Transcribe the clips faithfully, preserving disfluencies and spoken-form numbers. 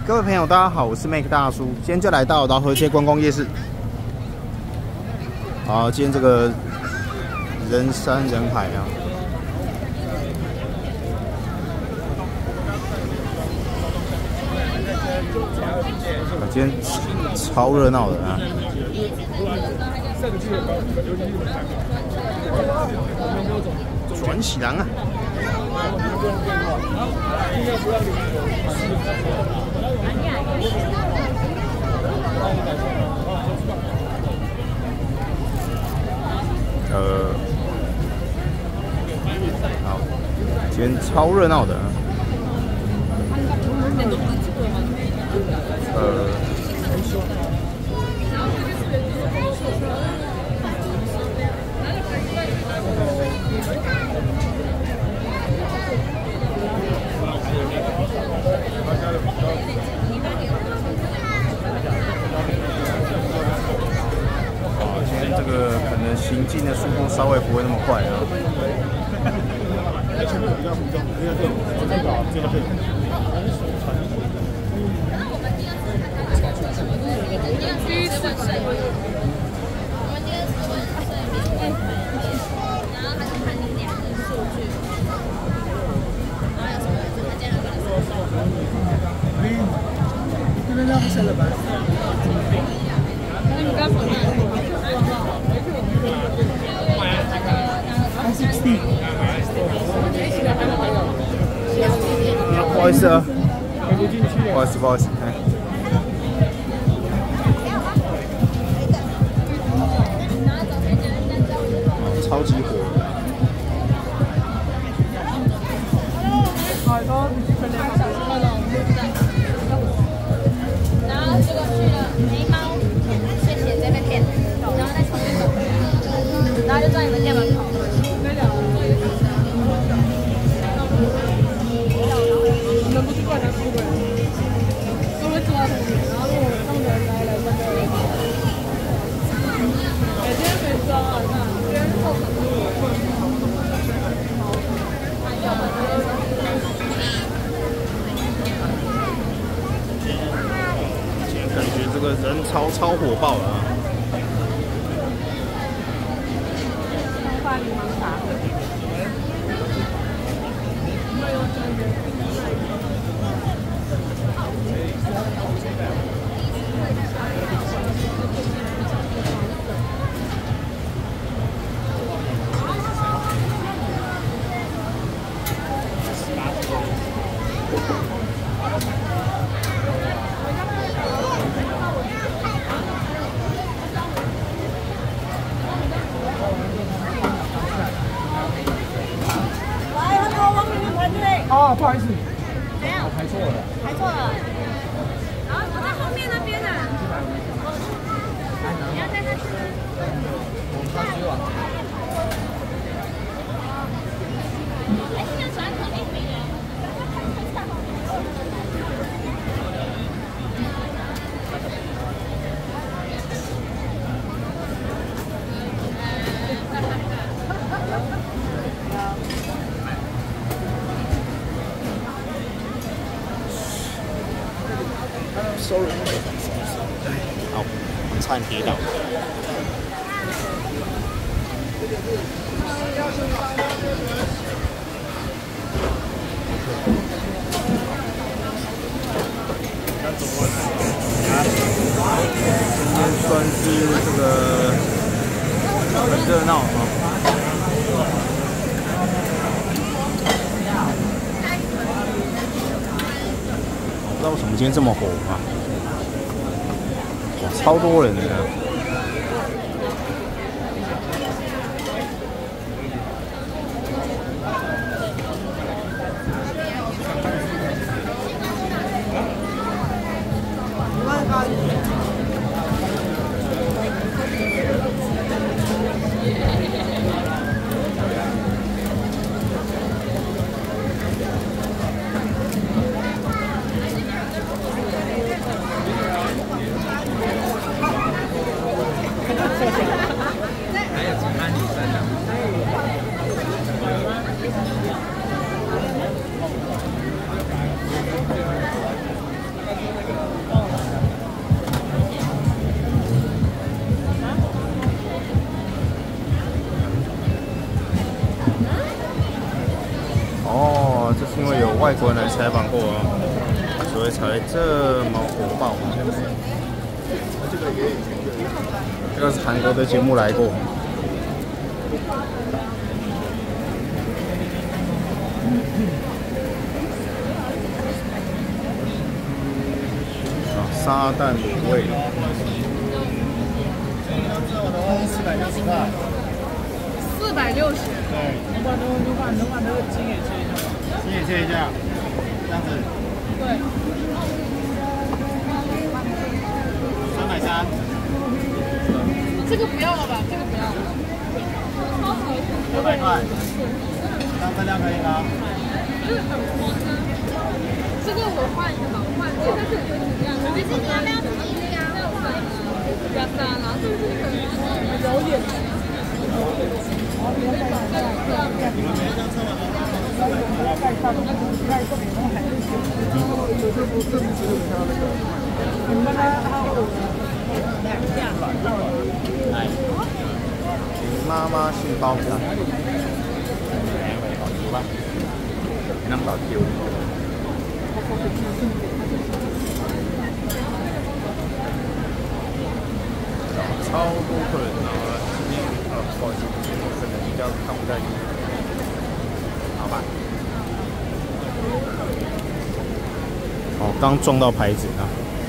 各位朋友，大家好，我是 Make 大叔，今天就来到饶河街观光夜市。好，今天这个人山人海啊，今天超热闹的啊！转起来啊！呃，好，今天超热闹的啊。呃。哦，今天这个可能行进的速度稍微不会那么快啊。不好意思啊，不好意思，不好意思，哎，超级火。然后这个去了眉毛，谢谢这边点，然后再从这边走，然后就到你们店门口。你们不是过来出的，都会抓的，然后我弄人来了这个。哎，今天没抓啊，那今天后程是我。感觉这个人潮超火爆了啊！花柠檬茶。 哦，不好意思， 没有， 我排错了， 排错了。然后我在后面那边呢。你要带他去吗？ 我们上去了。 哎，现在传统一米了。 Sorry， 好，我差点跌倒。今天算是这个很热闹啊。我不知道为什么今天这么火啊！哇，超多人的。 外国人来采访过哦，所以才会这么火爆。这个是韩国的节目来过。啊，沙蛋卤味。 四百六十块。 四百六十。 对，你把那个你把你把那个筋也切一下，筋也切一下，这样子。 对。 三百三。 这个不要了吧，这个不要了。 九百块。这样分量可以吗？ 这个我换一个吧，我换这个是一样的。还是你要不要自己加？加三了，是不是可以？有点。 妈妈是包子，能搞丢。超多客人啊！今天呃，不好意思，可能比较看不太清。好吧。哦，刚撞到牌子啊。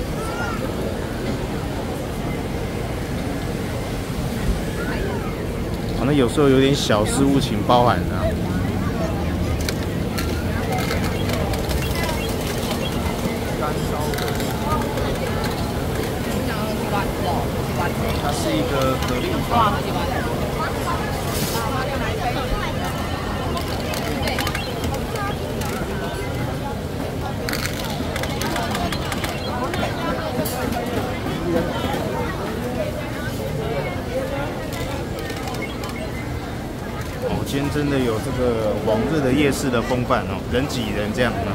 可能有时候有点小失误，请包涵啊。干烧鹅。它是一个蛤蜊饭。哦，今天真的有这个往日的夜市的风范哦，人挤人这样啊。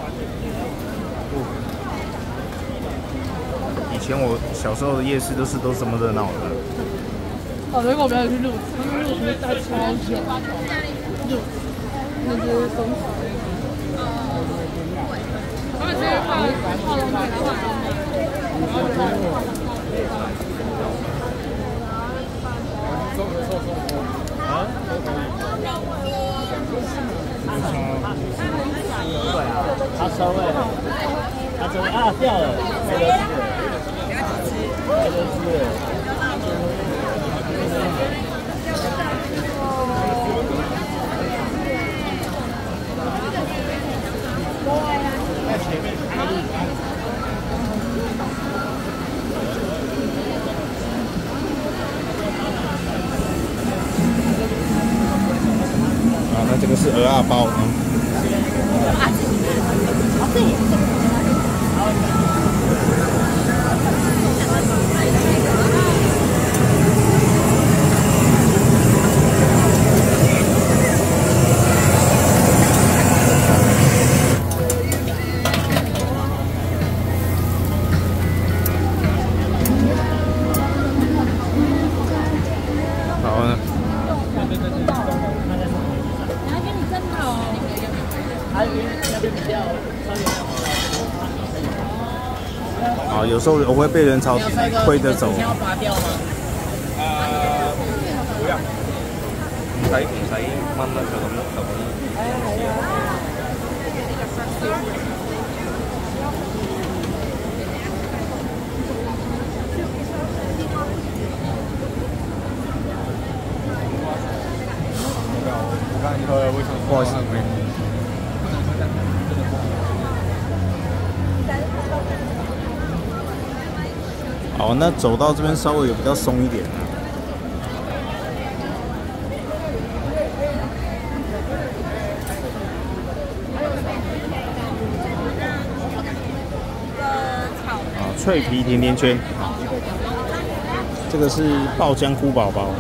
以前我小时候的夜市都是都这么热闹的。 哦，如果我不要去录，因为录是待超久。录，那就是松鼠。他们直接画画龙腿，画龙啊？对啊，他收位了，他收位啊掉了，没得吃，没得吃。在前面开路。 啊，那这个是鹅啊包啊。好呢。啊，有时候我会被人潮推着走。 要拔掉吗？ 呃，不要。唔使唔使掹啦，就咁就咁。不好意思，没。好，那走到这边稍微有比较松一点啊。啊，脆皮甜甜圈，这个是爆浆菇宝宝。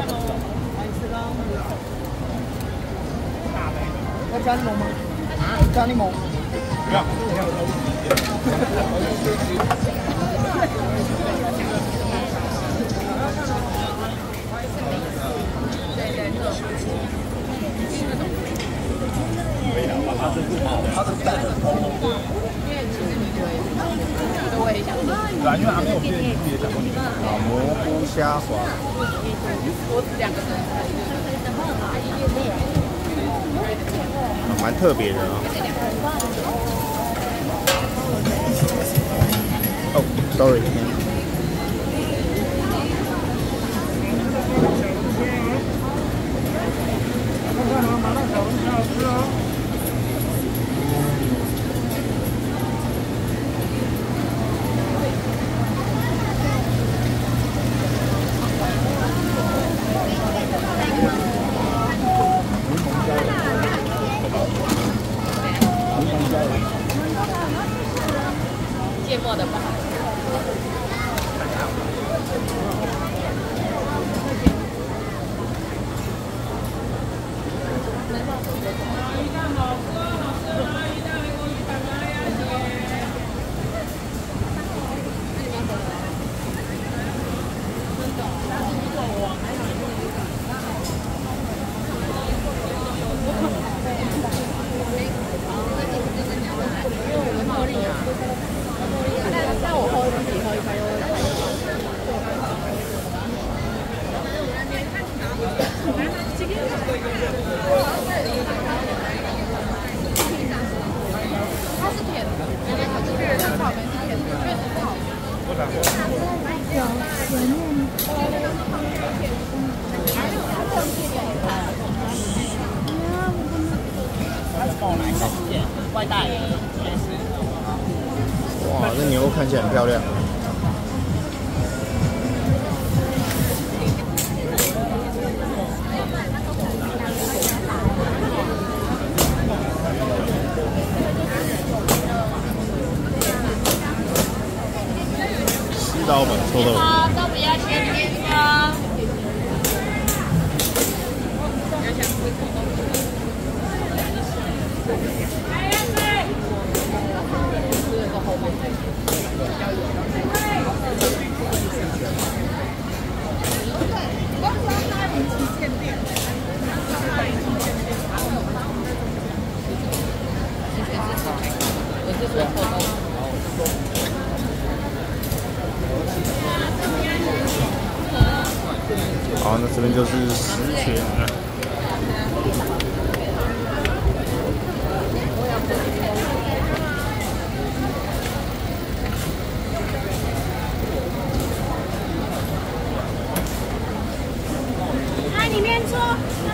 要加柠檬吗？啊，加柠檬。不要。可以了，它这是好，它的蛋。 啊，因为阿妹我记得你自己也讲过你。 啊，蘑菇虾滑，蛮特别的啊。哦，sorry。 芥末的吧。 外带。 哇，这牛肉看起来很漂亮。西刀本臭豆腐。 好，都不要切片哦。 好，那这边就是十全了。 来里面坐。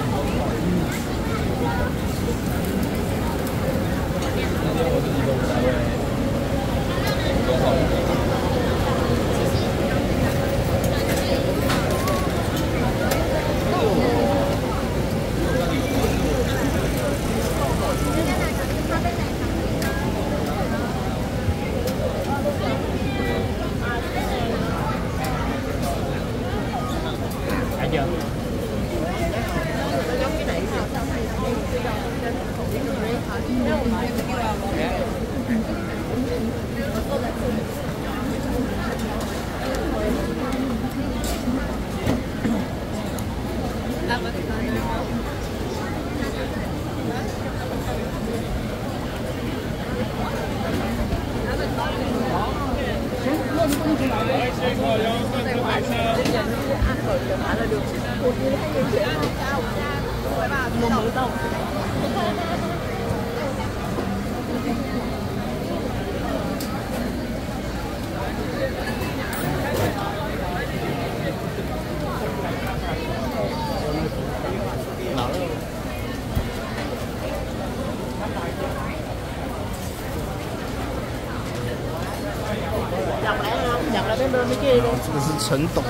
这个是陈董。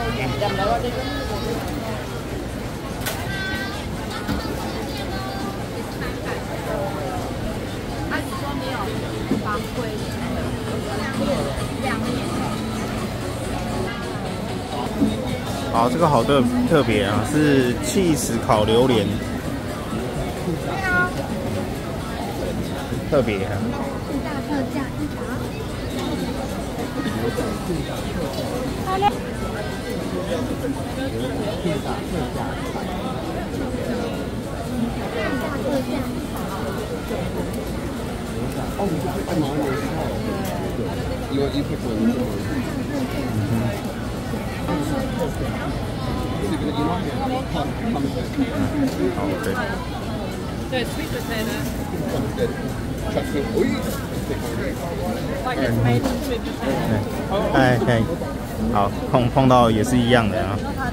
好，这个好特特别啊，是cheese烤榴莲，特别啊。 大特价一打。 好嘞。哦，你这是干嘛？ You want you pick one. You pick one. OK。 对 sweet potato。 Like it's made from sweet potato。 哎哎，好，碰碰到也是一样的啊。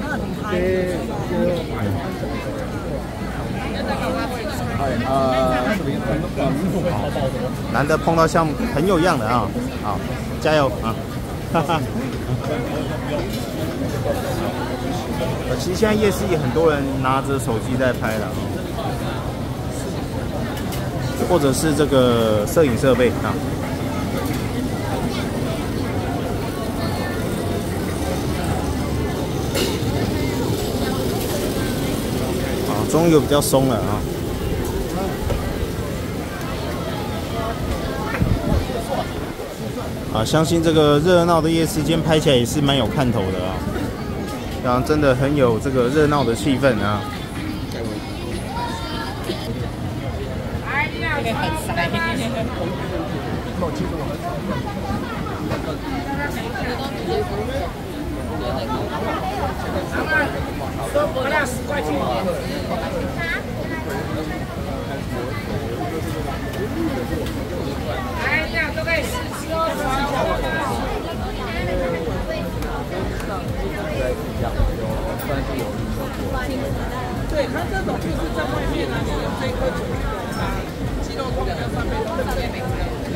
难得碰到像朋友一样的啊，好，加油啊！哈哈。其实现在夜市也很多人拿着手机在拍了，或者是这个摄影设备啊。好，终于有比较松了啊。 啊，相信这个热闹的夜市间拍起来也是蛮有看头的啊，然后真的很有这个热闹的气氛啊。 我俩十块钱。哎呀，都可以试吃哦。对，它这种就是在外面啊，你用这一颗煮肉它鸡肉汤在上面都是没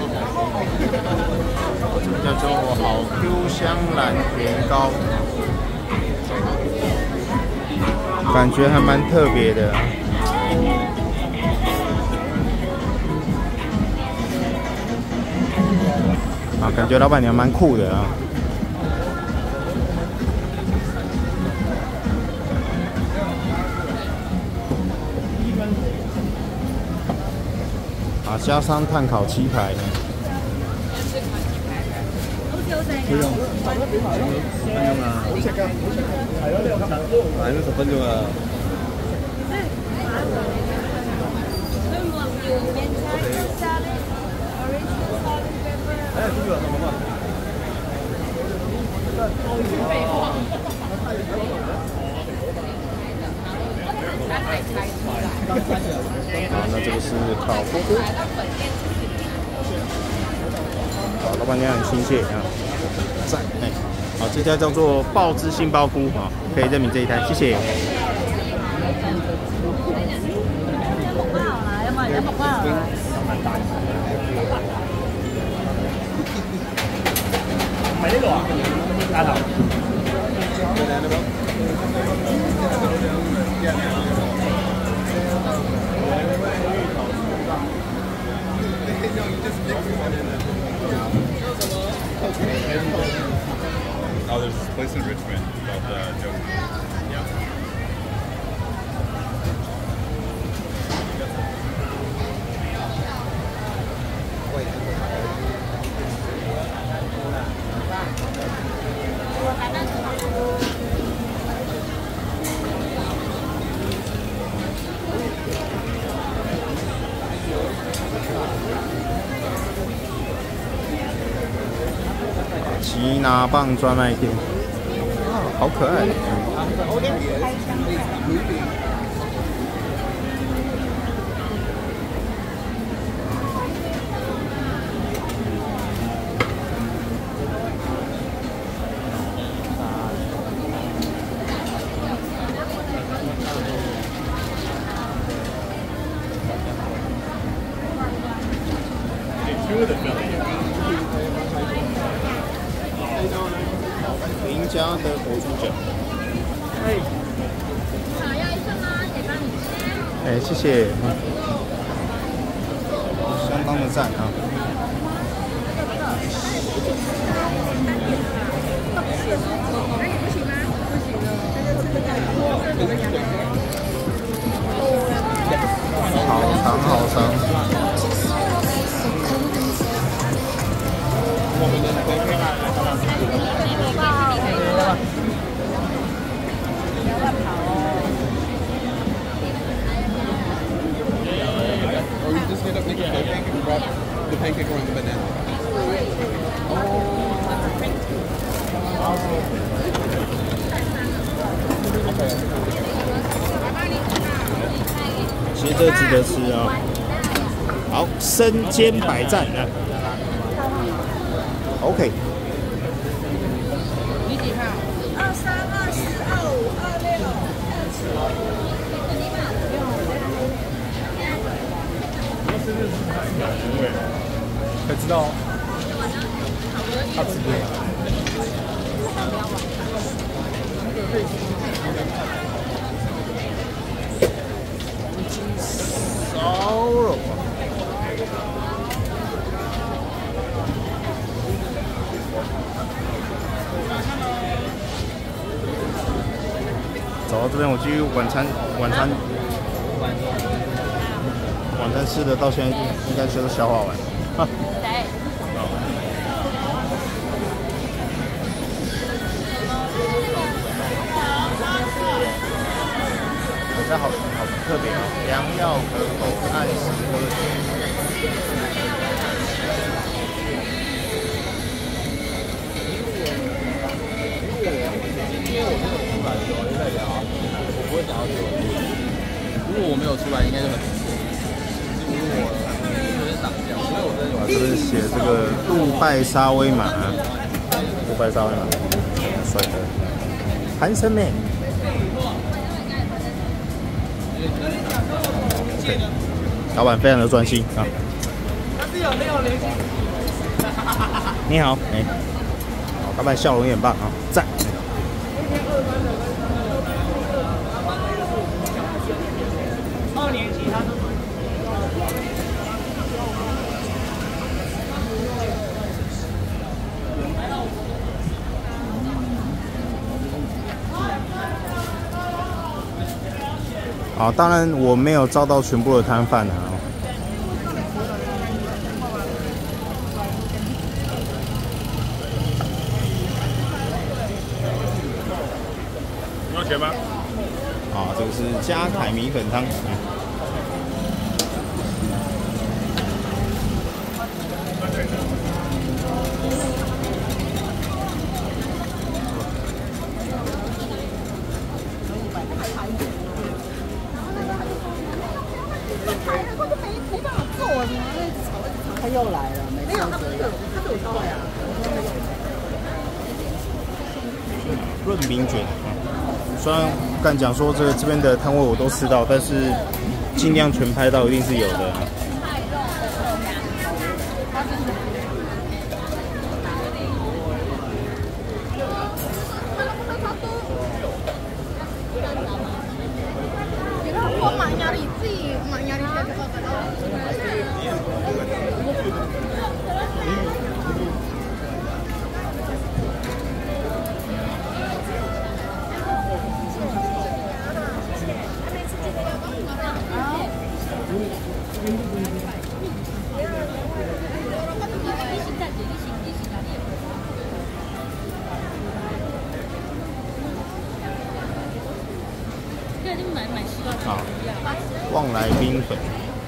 叫做好 Q 香兰甜糕，感觉还蛮特别的。 啊，感觉老板娘蛮酷的啊！啊，加上炭烤鸡排呢。不用，三分钟啊！还有十分钟啊！ 哎，这个什么嘛？废话。好，那这个是烤麸麸。好，老板娘很亲切啊，赞哎。好，这家叫做爆汁杏鲍菇啊，可以认明这一摊，谢谢。 买那个啊？哪种？ Oh, there's this place in Richmond called uh, Joe. Yeah. 奇拿棒专卖店，啊，好可爱！林家的国猪脚。哎， 好，要一份吗？可以帮你切。 哎，谢谢。相当的赞啊！好长好长。 Or you just get up, make a pancake and grab the pancake or the banana. Oh. 这个值得吃啊！好，生煎百赞啊 ，OK。 你几号？二三、二四、二五、二六。 才知道他吃不了。 烧肉啊！走到这边，我继续晚餐，晚餐，晚餐吃的到现在应该是都消化完了。哈。这好好特别哦，良药可口，按时喝酒。 因为我没有出来的时候在聊，我不会讲到这个。如果我没有出来，应该就很直接。如果有点挡掉，所以我真的这边写这个杜拜沙威玛，杜拜沙威玛，帅哥，韩森妹。老板非常的专心啊！你好，哎，好，老板笑容也很棒啊，赞！ 二年级他都。 好，当然我没有招到全部的摊贩啊。 要钱吗？ 啊，这个是加凯米粉汤。嗯他又来了，没有，他不是他是我烧的呀。 润饼卷啊，虽然敢讲说这个这边的摊位我都吃到，但是尽量全拍到一定是有的。 我蛮压力，自己蛮压力的这个。 啊，旺来冰粉。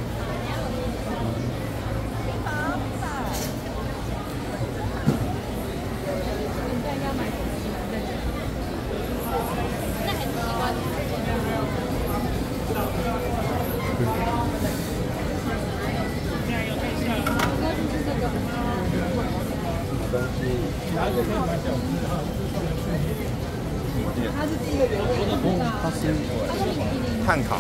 它是炭烤。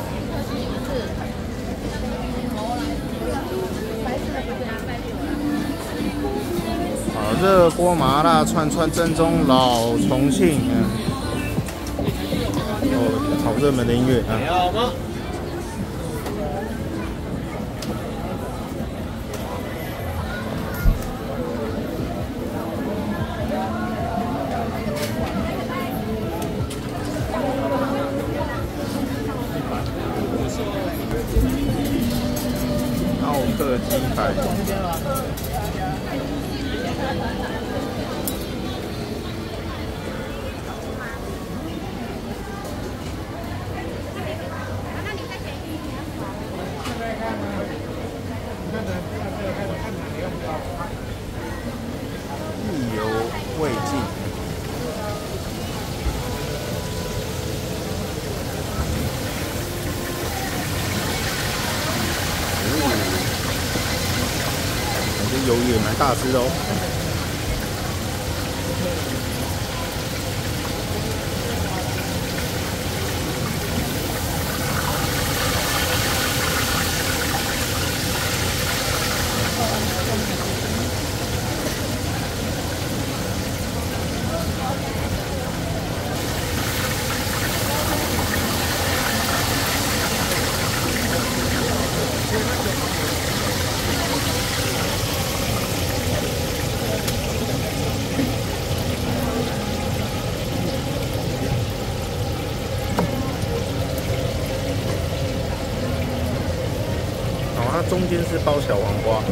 好，热锅麻辣串串正宗老重庆，嗯，哦，好热门的音乐啊。 要吗？ 奥克鸡排。意犹未尽。 蛮大只的哦。它中间是包小黄瓜，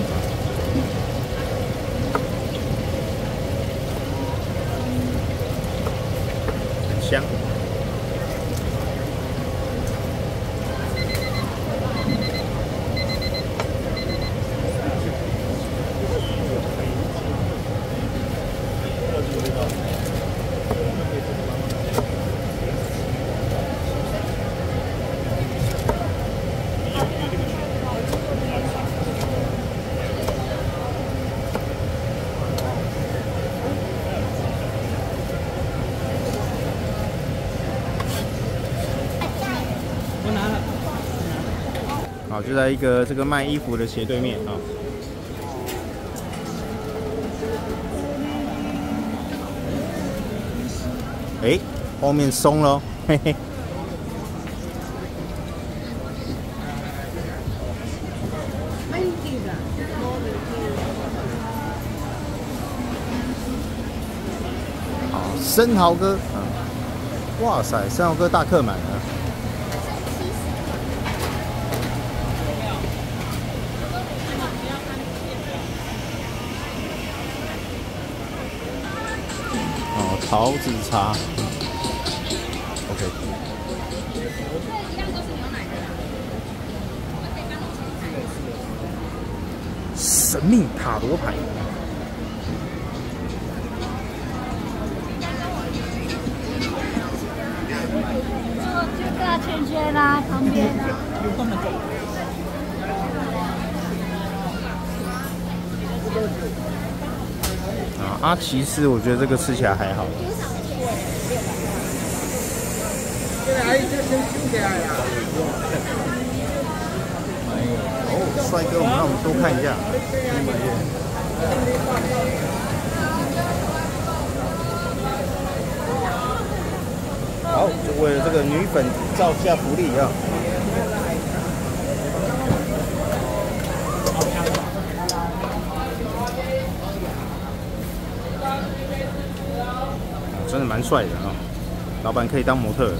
很香。好，就在一个这个卖衣服的斜对面啊。哎，后面松了，嘿嘿。好，生蚝哥啊，哇塞，生蚝哥大客满了。桃子茶 ，OK。神秘塔罗牌。 就大圈圈啦，旁边啊。 啊，阿奇斯，我觉得这个吃起来还好。哦，帅哥，我们让我们多看一下。好，就为了这个女粉造下福利啊！真的蛮帅的啊！老板可以当模特儿。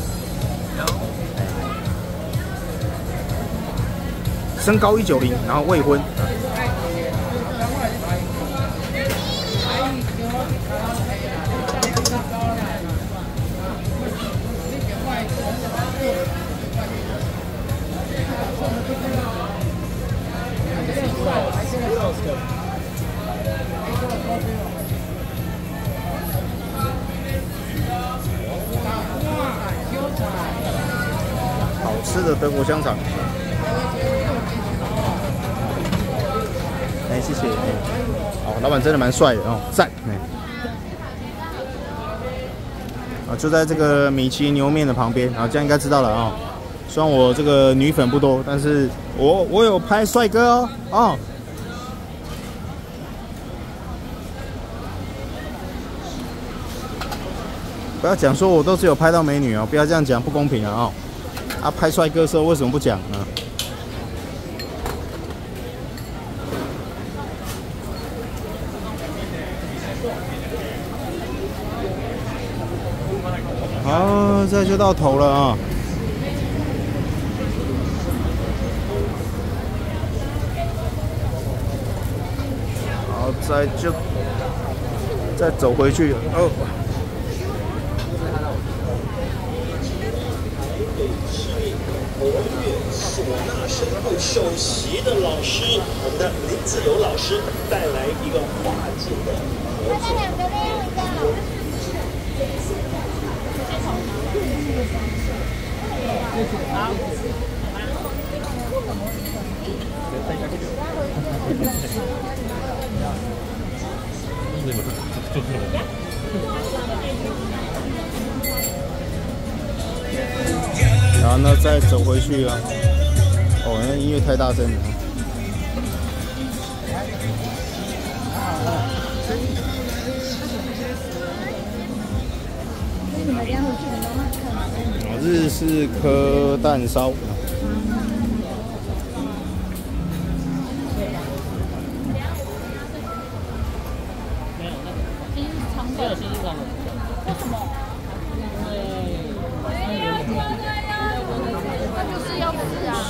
身高一九零，然后未婚。好吃的德国香肠。哎，谢谢。哦，老板真的蛮帅的哦，赞。啊，就在这个米其牛面的旁边，然后这样应该知道了啊、哦。虽然我这个女粉不多，但是我我有拍帅哥哦哦。不要讲说我都只有拍到美女哦，不要这样讲，不公平啊哦。啊，拍帅哥的时候为什么不讲呢？好，这就到头了啊！好，再就再走回去哦。 国乐唢呐身后首席的老师，我们的林子友老师带来一个跨界的合作。两个那样的。 就是你们就是我。 然后呢，再走回去啊。哦，那音乐太大声了。哦，日式科蛋烧。 没有新市场的。为什么？ 那就是要吃啊。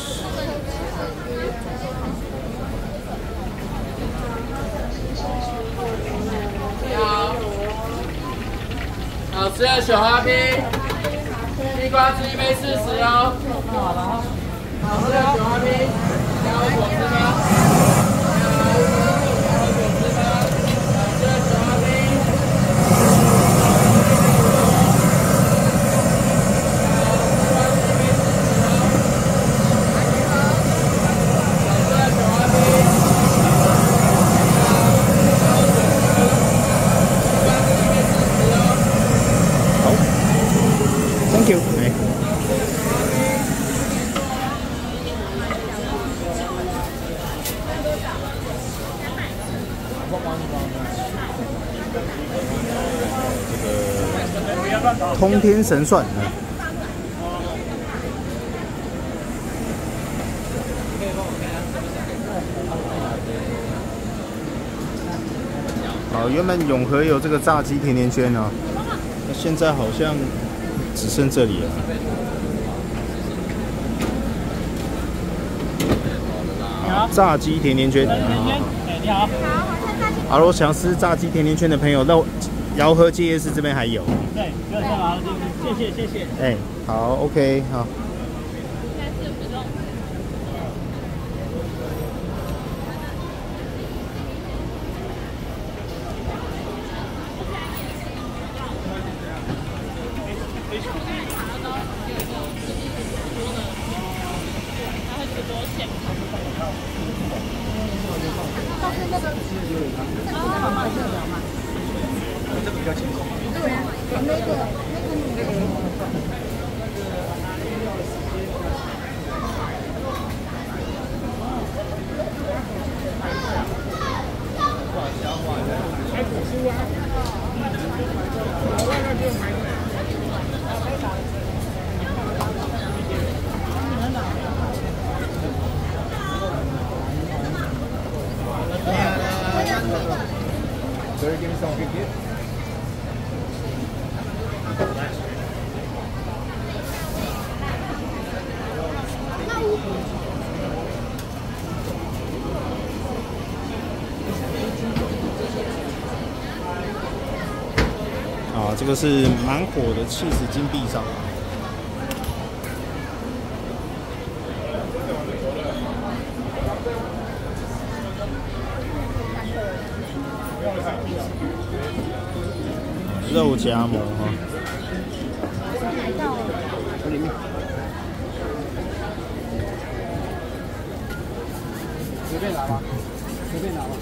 好吃的雪花冰，地瓜汁一杯四十哦。好吃的雪花冰，要果汁吗？要果汁吗？好吃的雪花冰。 Thank you。哎。这个通天神蒜。嗯。好，原本永和有这个炸鸡甜甜圈啊，那现在好像只剩这里了。炸鸡甜甜圈。 哎，你好。 好，如果想吃炸鸡甜甜圈的朋友，那饶河街夜市这边还有。 对，不要再拿了，谢谢谢谢。 哎，好 ，OK， 好。 这个比较轻松。 对啊，那个那个那个。 排骨酥啊，老外那边买的。Sorry, give me some quick hit. 啊，这个是蛮火的起司金币烧。肉夹馍哈。这里面。 随便拿吧，随便拿吧。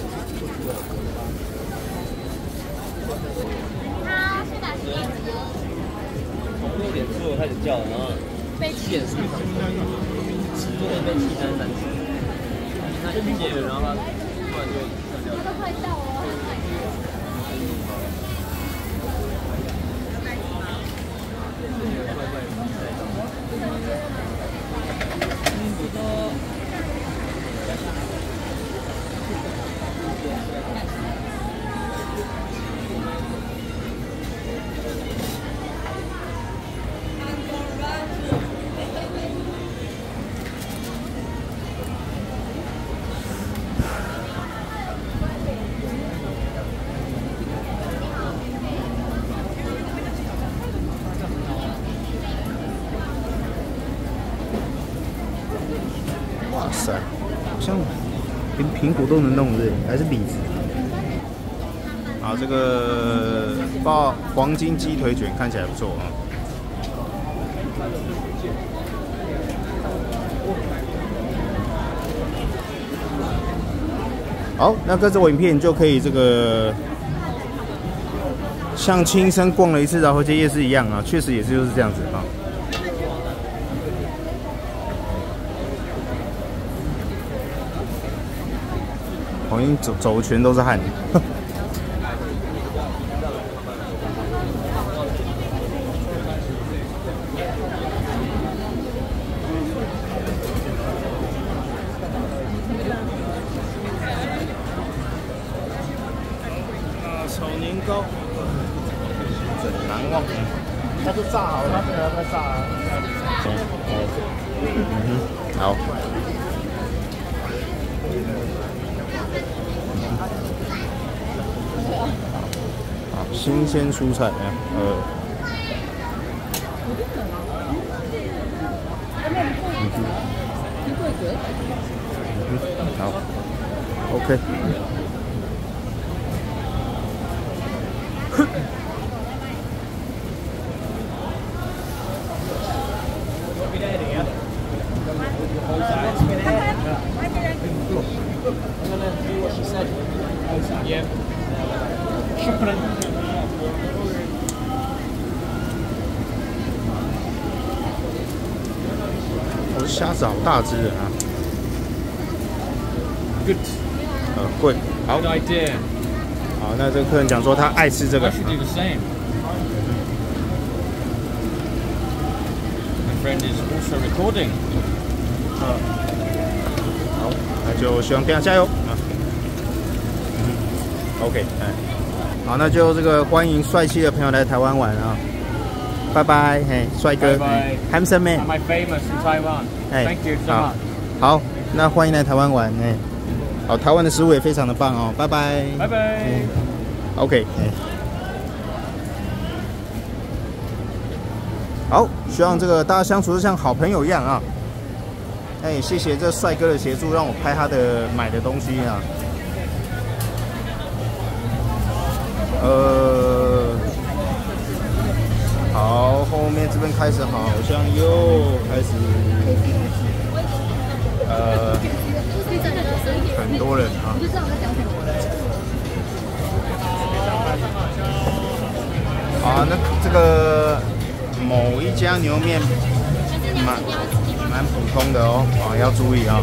好，是哪些？ 从六点左右开始叫，然后七点十分，十点被七三三十，那就接了，然后他突然就跳掉。 他都快到了。 哇塞，好像连苹果都能弄对，还是李子。啊，这个爆黄金鸡腿卷看起来不错啊。好，那跟着我影片就可以这个像亲身逛了一次饶河街夜市一样啊，确实也是就是这样子啊。我已经走走的全都是汗。炒年糕，很难忘。它是炸好，它没有在炸啊。嗯哼，好。好，新鲜蔬菜，呃。嗯哼。嗯哼，好 ，OK。我虾子好大只啊 ！Good， 呃，贵，好。Good idea。好，那这个客人讲说他爱吃这个。I should do the same. My friend is also recording. 啊，好，那就希望大家加油啊。OK， 哎，好，那就这个欢迎帅气的朋友来台湾玩啊。拜拜，嘿，帅哥 ，Handsome man. I'm famous in Taiwan. Thank you so much. 好，那欢迎来台湾玩，哎。好，台湾的食物也非常的棒哦，拜拜， 拜拜、嗯、 ，OK， 好，希望这个大家相处就像好朋友一样啊，哎，谢谢这帅哥的协助，让我拍他的买的东西啊，呃，好，后面这边开始好像又开始，呃。很多人啊！啊，那这个某一家牛面蛮蛮普通的哦，啊，要注意啊。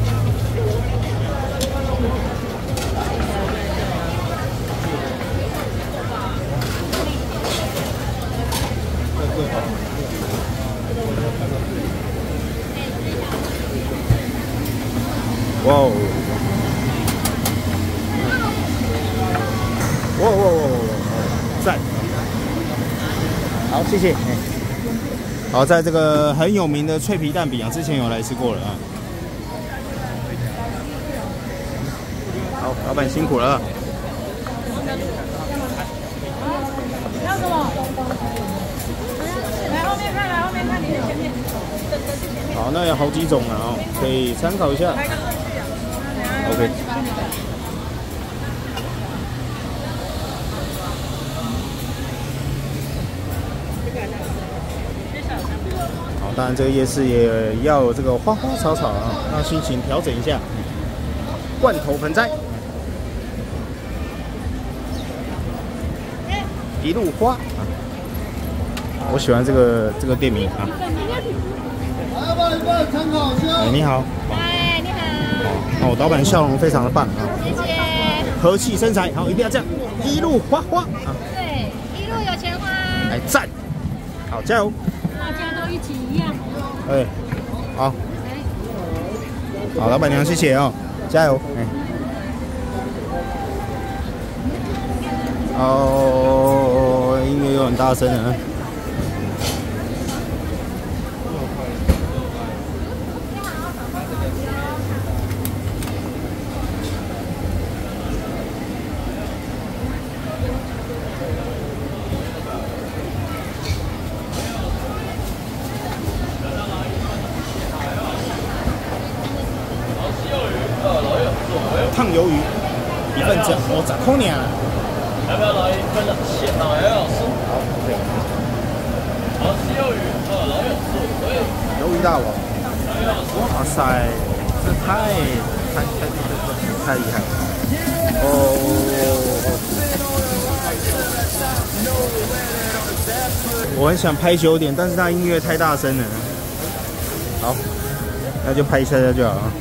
哇哦！哇哇哇哇！赞！好，谢谢。好，在这个很有名的脆皮蛋饼啊，之前有来吃过了啊。好，老板辛苦了。 要什么？来后面看，来后面看，你的前面。 好，那有好几种啊，可以参考一下。OK。好，当然这个夜市也要有这个花花草草啊，让心情调整一下。罐头盆栽，一路花啊，我喜欢这个这个店名啊。哎，你好。 嗨，你好。 哦，老板笑容非常的棒啊。 谢谢。 和气生财，好，一定要这样，一路花花啊。 对，一路有钱花。 来赞，好，加油。 大家都一起一样。 哎，好。好，老板娘，谢谢哦，加油。哎。哦，音乐又很大声了。烫鱿鱼一份只我十块呢。 要不要来一份咸老友酥？ 好，可以。 好，西鱿鱼，呃，老友酥，可以。 鱿鱼大王。哇塞，这太太太太太太厉害了！哦。 我很想拍久点，但是它音乐太大声了。好，那就拍一下下就好了。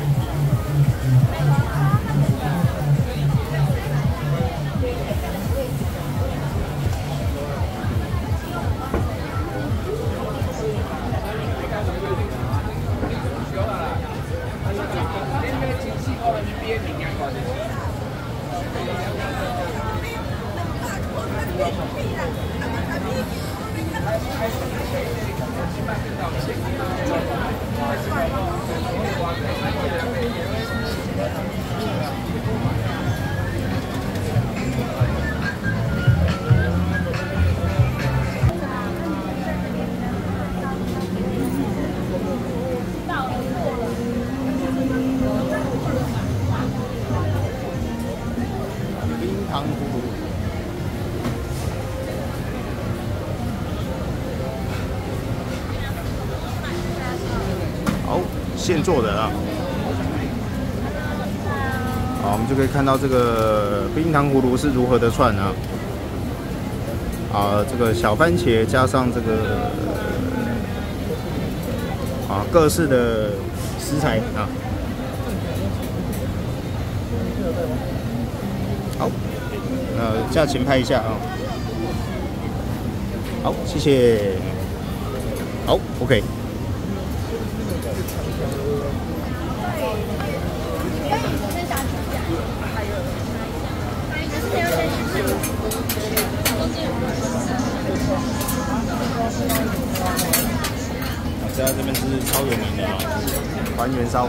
好，现做的啊。好，我们就可以看到这个冰糖葫芦是如何的串啊。啊，这个小番茄加上这个啊各式的食材啊。好，那价钱拍一下啊。好，谢谢。好 ，OK。这家这边是超有名的啊，还原烧。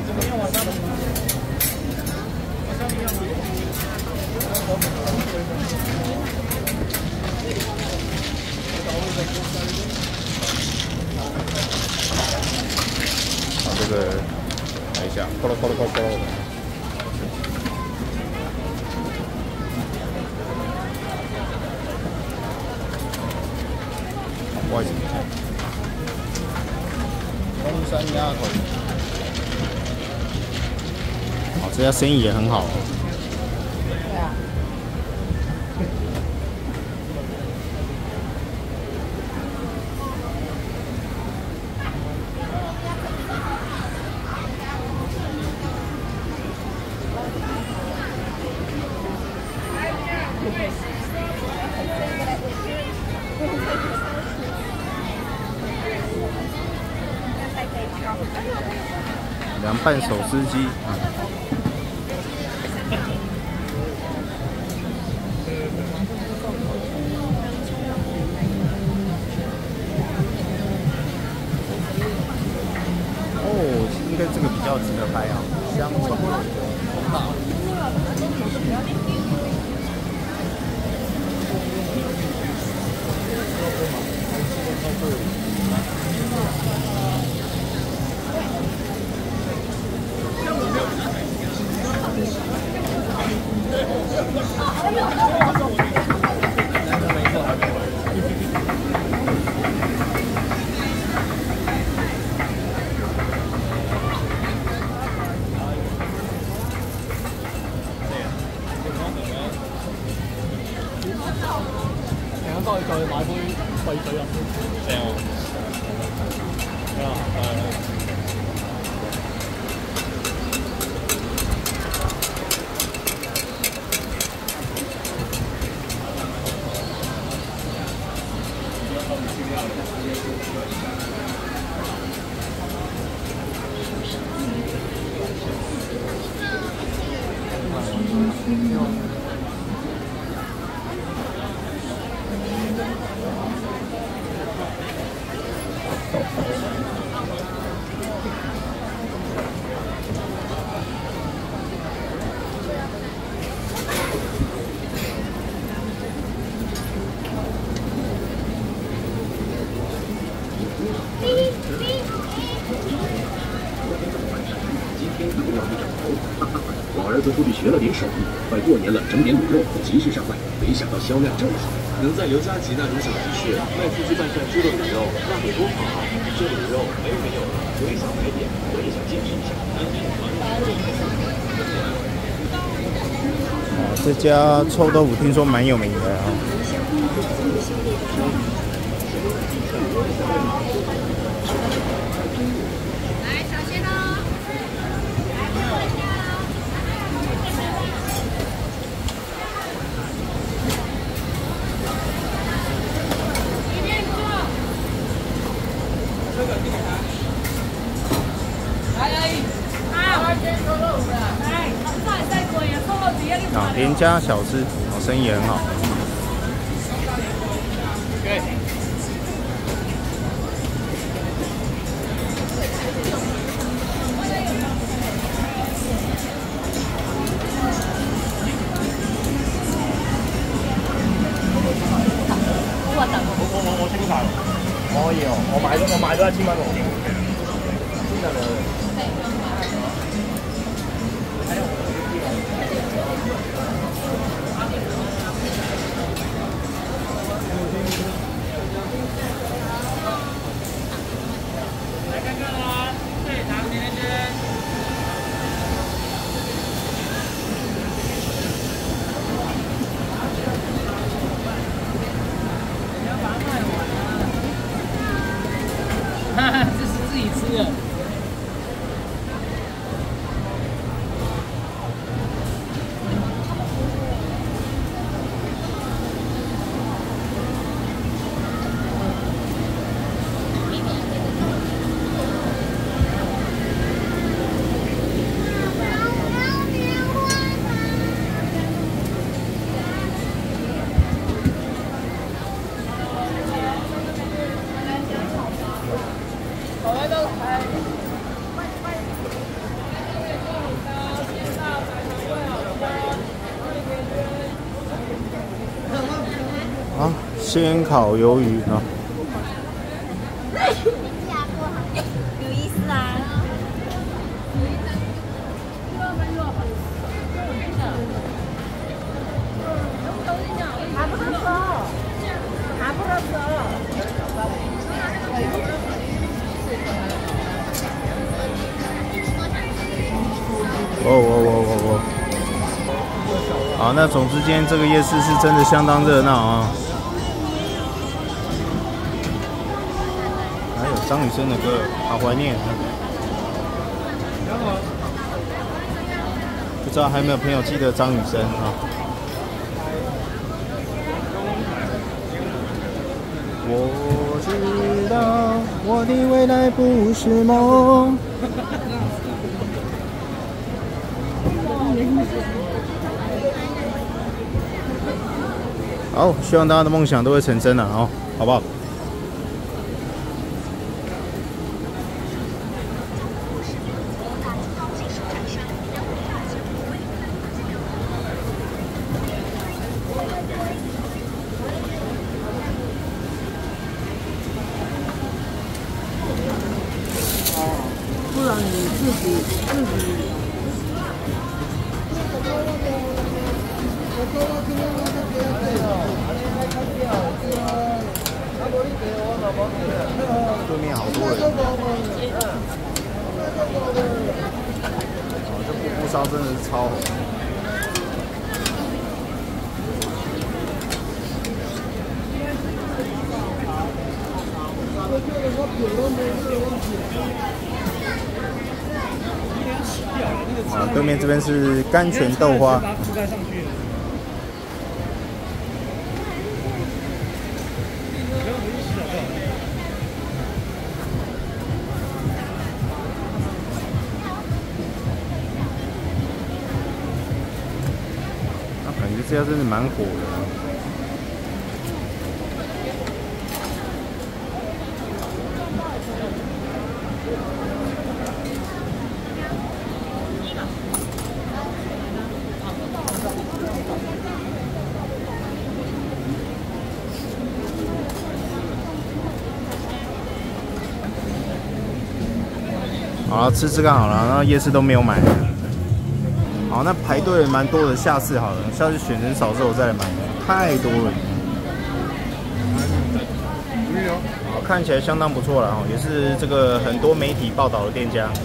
好，这个来一下，咕噜咕噜咕噜咕噜。不好意思。东山鸭腿，好，这家生意也很好。对啊。凉拌手撕鸡啊！哦，应该这个比较值得拍啊，香葱红枣。 翻去再買杯貴水飲。正啊！啊，係。 我儿子出去学了点手艺，快过年了，整点卤肉急需上卖，没想到销量这么好。能在刘家集那种小集市卖出去半扇猪的卤肉，那得多好啊！这卤肉没有没有了，所以想买点，我也想见识一下。 啊，这家臭豆腐听说蛮有名的啊。 来，小心哦！来，看我一下哦。一边坐。这个给他。来来，好，来，再再过呀，扣子也给。 啊，连家小吃，哦，生意也很好。 对。 我等。 我我我我清楚。可以哦，我買咗我買咗一千蚊喎。真係喎。 来看看啦，最长甜甜。你要把它卖完啊！哈哈，这是自己吃的。 啊，鲜烤鱿鱼啊！ 有意思啊！还不能走，还不能走。 哦哦哦哦哦！好，那总之今天这个夜市是真的相当热闹啊！还有张雨生的歌，好怀念。不知道还有没有朋友记得张雨生啊？我知道我的未来不是梦。好，希望大家的梦想都会成真了哦，好不好？ 不然你自己自己。 对面好多人。哦，这布布烧真的是超红。啊，对面这边是甘泉豆花。感觉这家真的蛮火的。好，吃吃看好了，然后夜市都没有买。好，那排队也蛮多的，下次好了，下次选人少之后再来买，太多了。好，看起来相当不错了哈，也是这个很多媒体报道的店家。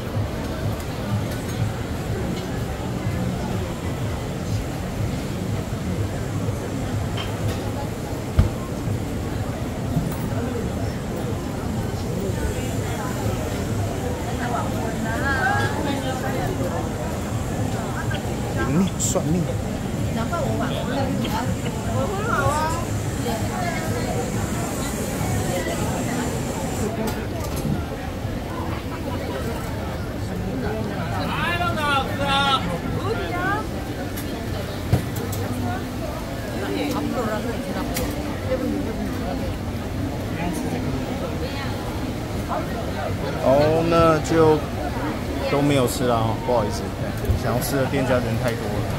哦，那就都没有吃了哦，不好意思，想要吃的店家人太多了。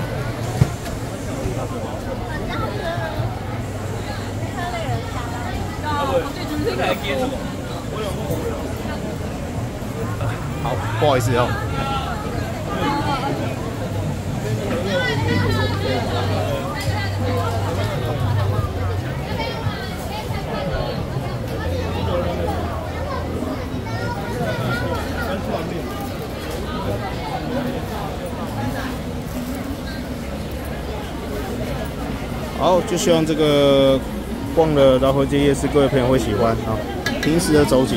好，不好意思哦。好，就希望这个逛了饶河街夜市，各位朋友会喜欢啊。平时的走景。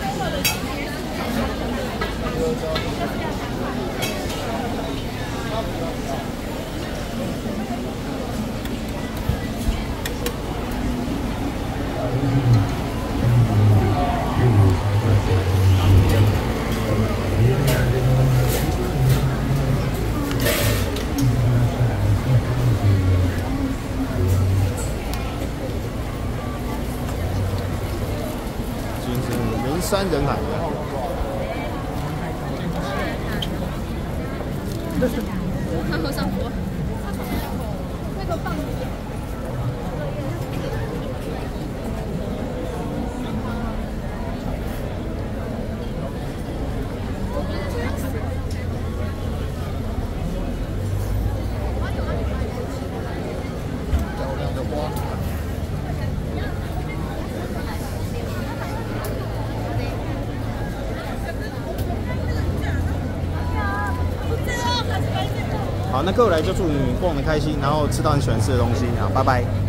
人山人海的。 看和尚佛，那个棒子。 好，那各位来就祝你逛得开心，然后吃到你喜欢吃的东西啊，拜拜。